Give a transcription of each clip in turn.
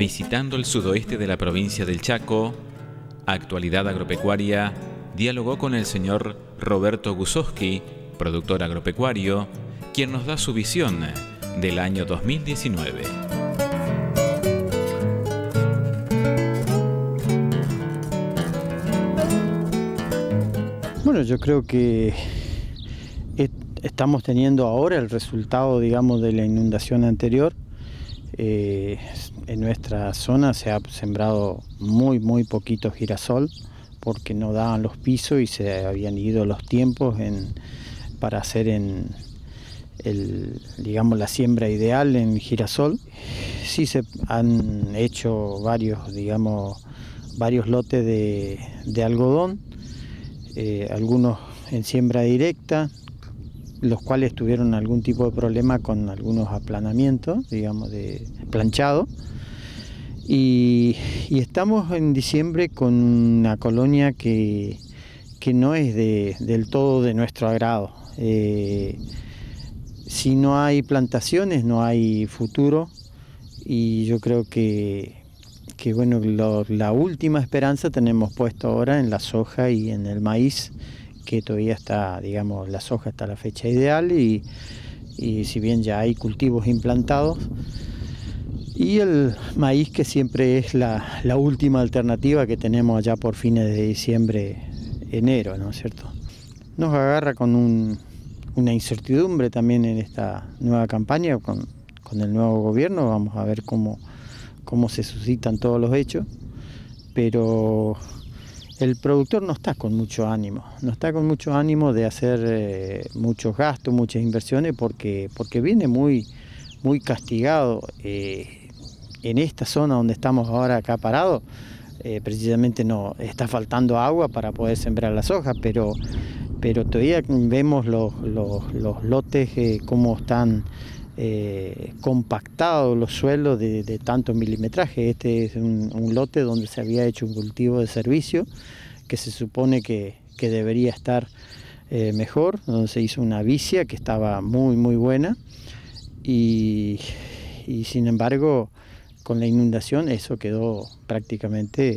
Visitando el sudoeste de la provincia del Chaco, Actualidad Agropecuaria dialogó con el señor Roberto Gusowski, productor agropecuario, quien nos da su visión del año 2019. Bueno, yo creo que estamos teniendo ahora el resultado, digamos, de la inundación anterior. En nuestra zona se ha sembrado muy poquito girasol porque no daban los pisos y se habían ido los tiempos para hacer digamos, la siembra ideal en girasol. Sí se han hecho varios lotes de algodón, algunos en siembra directa, los cuales tuvieron algún tipo de problema con algunos aplanamientos, digamos, de planchado. Y estamos en diciembre con una colonia que no es del todo de nuestro agrado. Si no hay plantaciones, no hay futuro, y yo creo que bueno, la última esperanza tenemos puesto ahora en la soja y en el maíz, que todavía está, digamos, la soja está a la fecha ideal y si bien ya hay cultivos implantados, y el maíz, que siempre es la última alternativa que tenemos allá por fines de diciembre, enero, ¿no es cierto? Nos agarra con una incertidumbre también en esta nueva campaña, con el nuevo gobierno. Vamos a ver cómo se suscitan todos los hechos, pero el productor no está con mucho ánimo de hacer muchos gastos, muchas inversiones, porque viene muy castigado. En esta zona donde estamos ahora acá parados, precisamente no está faltando agua para poder sembrar la soja, pero todavía vemos los lotes cómo están compactados los suelos de tanto milimetraje. Este es un lote donde se había hecho un cultivo de servicio que se supone que debería estar mejor, donde se hizo una vicia que estaba muy buena, y sin embargo con la inundación eso quedó prácticamente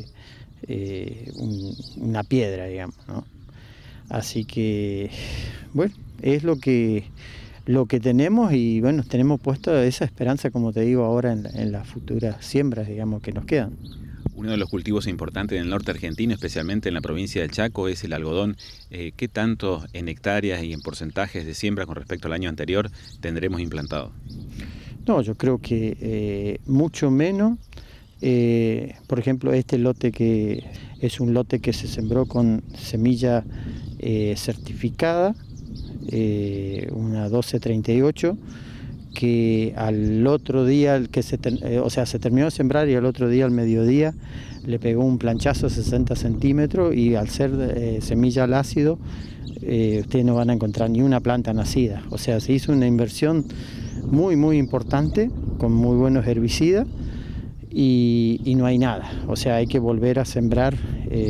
una piedra, digamos, ¿no? Así que bueno, es lo que tenemos, y bueno, tenemos puesto esa esperanza, como te digo, ahora en las futuras siembras, digamos, que nos quedan. Uno de los cultivos importantes en el norte argentino, especialmente en la provincia del Chaco, es el algodón. ¿Qué tanto en hectáreas y en porcentajes de siembra con respecto al año anterior tendremos implantado? No, yo creo que mucho menos. Por ejemplo, este lote, que es un lote que se sembró con semilla certificada, una 1238, que al otro día se terminó de sembrar, y al otro día al mediodía le pegó un planchazo de 60 centímetros, y al ser semilla al ácido, ustedes no van a encontrar ni una planta nacida. O sea, se hizo una inversión muy importante, con muy buenos herbicidas, y no hay nada. O sea, hay que volver a sembrar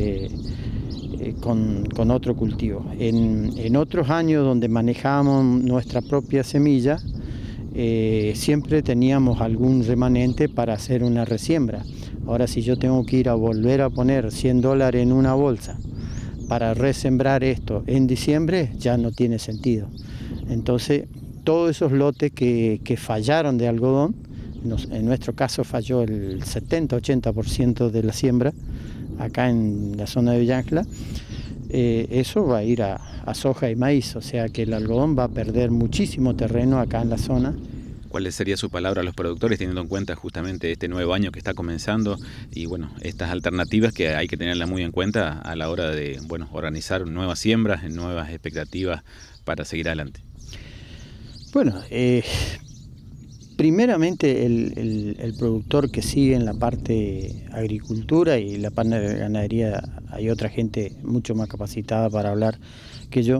con otro cultivo. En otros años donde manejábamos nuestra propia semilla, siempre teníamos algún remanente para hacer una resiembra. Ahora, si yo tengo que ir a volver a poner $100 en una bolsa para resembrar esto en diciembre, ya no tiene sentido. Entonces, todos esos lotes que fallaron de algodón, en nuestro caso falló el 70-80% de la siembra acá en la zona de Villa Ángela, eso va a ir a soja y maíz, o sea que el algodón va a perder muchísimo terreno acá en la zona. ¿Cuál sería su palabra a los productores, teniendo en cuenta justamente este nuevo año que está comenzando y bueno, estas alternativas que hay que tenerlas muy en cuenta a la hora de, bueno, organizar nuevas siembras, nuevas expectativas para seguir adelante? Bueno, primeramente el productor que sigue en la parte agricultura y la parte de ganadería, hay otra gente mucho más capacitada para hablar que yo,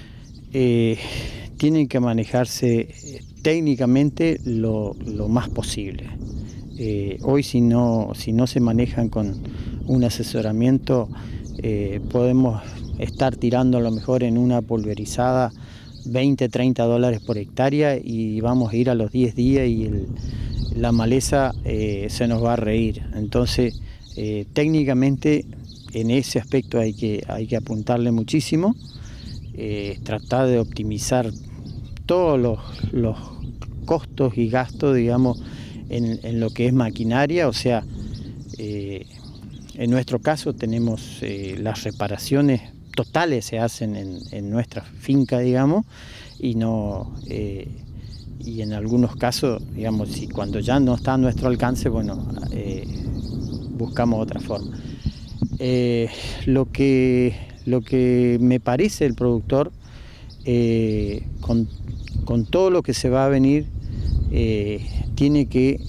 tienen que manejarse técnicamente lo más posible. Hoy si no se manejan con un asesoramiento, podemos estar tirando a lo mejor en una pulverizada $20-30 por hectárea, y vamos a ir a los 10 días y la maleza se nos va a reír. Entonces, técnicamente en ese aspecto hay que apuntarle muchísimo, tratar de optimizar todos los costos y gastos, digamos, en lo que es maquinaria. O sea, en nuestro caso tenemos las reparaciones totales se hacen en nuestra finca, digamos, y no y en algunos casos, digamos, si cuando ya no está a nuestro alcance, bueno, buscamos otra forma. Lo que me parece el productor, con todo lo que se va a venir, tiene que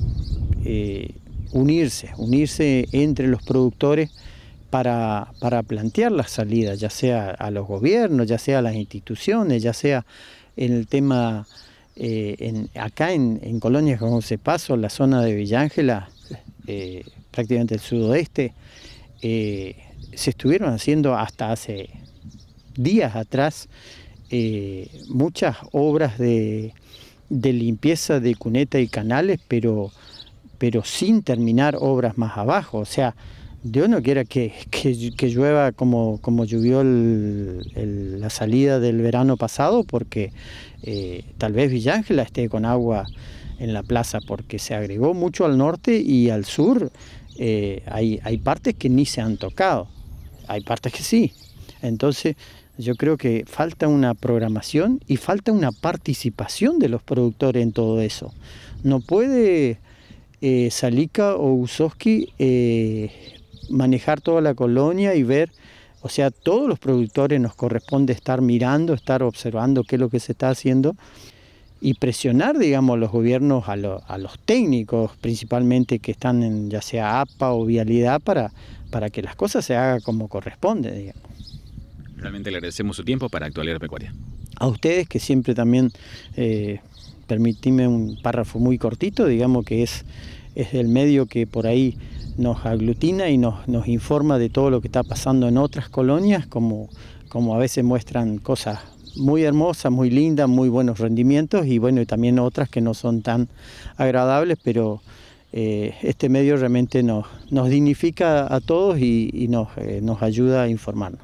unirse entre los productores para plantear las salidas, ya sea a los gobiernos, ya sea a las instituciones, ya sea en el tema, acá en Colonia Juan José Paso, la zona de Villa Ángela, prácticamente el sudoeste, se estuvieron haciendo hasta hace días atrás muchas obras de limpieza de cuneta y canales, pero sin terminar obras más abajo. O sea, Dios no quiera que llueva como llovió la salida del verano pasado, porque tal vez Villa Ángela esté con agua en la plaza, porque se agregó mucho al norte y al sur. Hay partes que ni se han tocado, hay partes que sí. Entonces yo creo que falta una programación y falta una participación de los productores en todo eso. No puede Salica o Gusovsky manejar toda la colonia y ver, o sea, todos los productores nos corresponde estar mirando, estar observando qué es lo que se está haciendo y presionar, digamos, a los gobiernos, a los técnicos principalmente que están en ya sea APA o Vialidad, para que las cosas se hagan como corresponde, digamos. Realmente le agradecemos su tiempo para Actualidad Agropecuaria. A ustedes, que siempre también, permitime un párrafo muy cortito, digamos que es el medio que por ahí nos aglutina y nos informa de todo lo que está pasando en otras colonias, como a veces muestran cosas muy hermosas, muy lindas, muy buenos rendimientos, y bueno, y también otras que no son tan agradables, pero este medio realmente nos dignifica a todos y nos ayuda a informarnos.